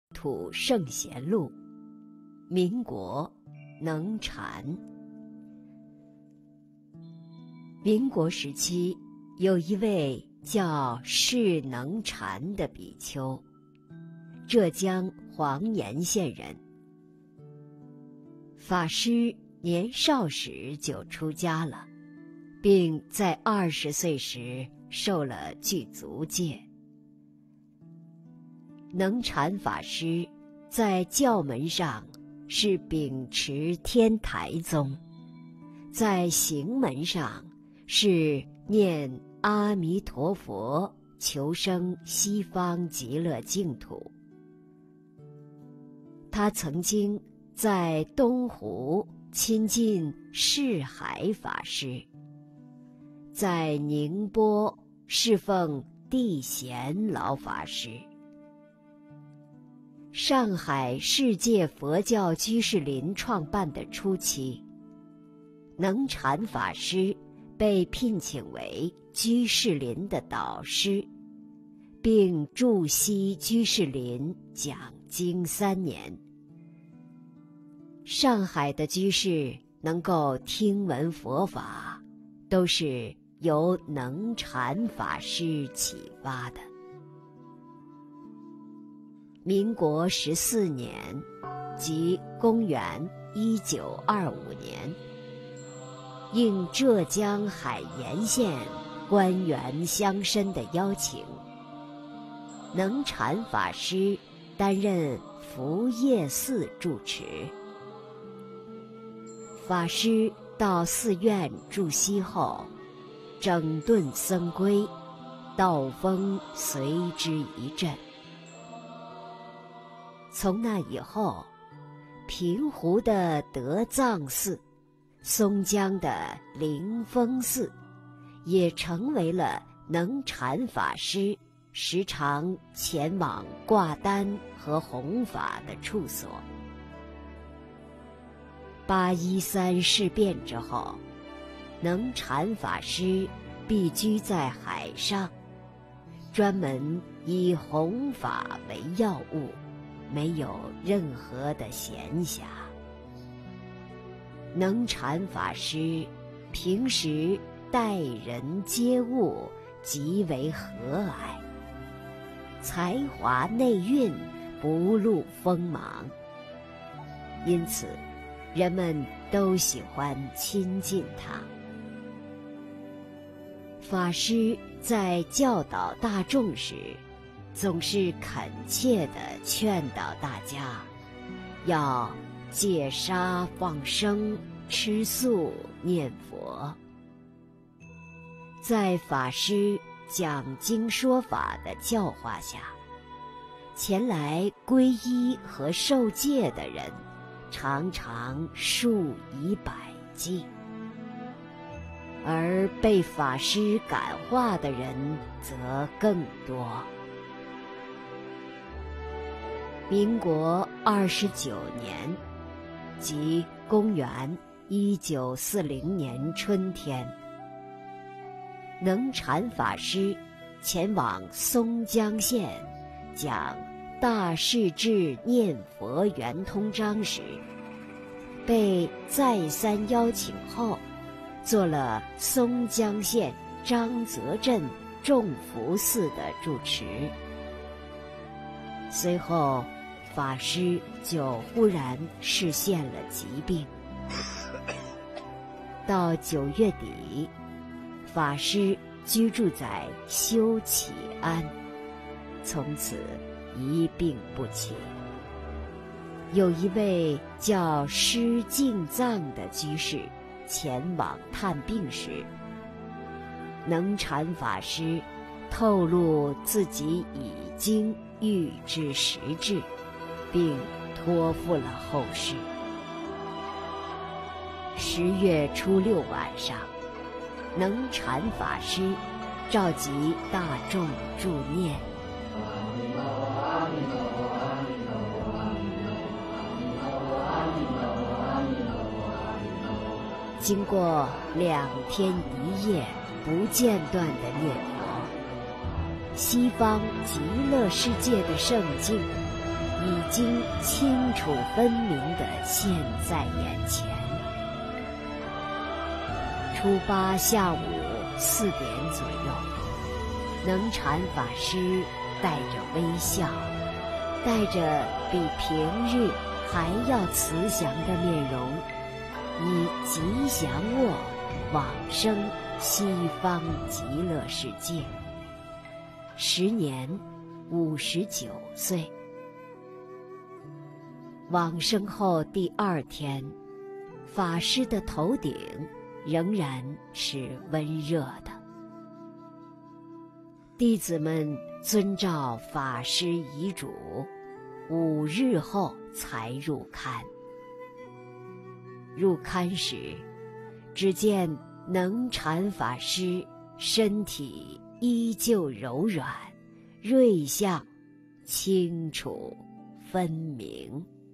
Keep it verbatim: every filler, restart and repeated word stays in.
土圣贤录，民国能禅。民国时期，有一位叫释能禅的比丘，浙江黄岩县人。法师年少时就出家了，并在二十岁时受了具足戒。能禅法师在教门上是秉持天台宗，在行门上是念阿弥陀佛，求生西方极乐净土。他曾经在东湖亲近释海法师，在宁波侍奉地贤老法师。上海世界佛教居士林创办的初期，能禅法师被聘请为居士林的导师，并驻西居士林讲经三年。上海的居士能够听闻佛法，都是由能禅法师启发的。民国十四年，即公元一九二五年，应浙江海盐县官员乡绅的邀请，能禅法师担任福业寺住持。法师到寺院住息后，整顿僧规，道风随之一振。从那以后，平湖的德藏寺、松江的灵峰寺也成为了能禅法师时常前往挂单和弘法的处所。八一三事变之后，能禅法师避居在海上，专门以弘法为要务，没有任何的闲暇。能禅法师平时待人接物极为和蔼，才华内蕴不露锋芒，因此人们都喜欢亲近他。法师在教导大众时，总是恳切地劝导大家要戒杀放生、吃素念佛。在法师讲经说法的教化下，前来皈依和受戒的人常常数以百计，而被法师感化的人则更多。民国二十九年，即公元一九四零年春天，能禅法师前往松江县讲大势至念佛圆通章时，被再三邀请后，做了松江县张泽镇众福寺的住持。随后法师就忽然示现了疾病。到九月底，法师居住在修启安，从此一病不起。有一位叫施敬藏的居士前往探病时，能禅法师透露自己已经预知时至，并托付了后事。十月初六晚上，能禅法师召集大众助念。经过两天一夜不间断的念佛，西方极乐世界的圣境已经清楚分明地现在眼前。初八下午四点左右，能禅法师带着微笑，带着比平日还要慈祥的面容，以吉祥卧往生西方极乐世界，时年五十九岁。往生后第二天，法师的头顶仍然是温热的。弟子们遵照法师遗嘱，五日后才入龛。入龛时，只见能禅法师身体依旧柔软，瑞相清楚分明。